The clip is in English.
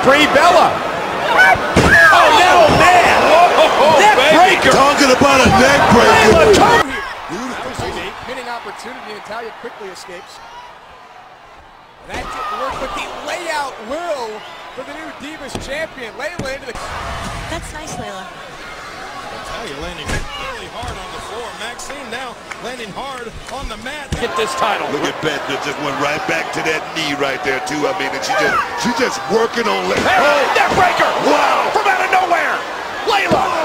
Bella. Oh, no, man. Neck breaker. Talking about a neck breaker. That was unique. Hitting opportunity, and Talia quickly escapes. That didn't work, but the layout will for the new Divas champion. Layla into the... That's nice, Layla. Talia landing really hard on the floor. Maxine now landing hard on the mat. Get this title. Look at Beth that just went right back to that knee right there too. I mean, and she's just working on. Hey, neck breaker. Wow! From out of nowhere, Layla.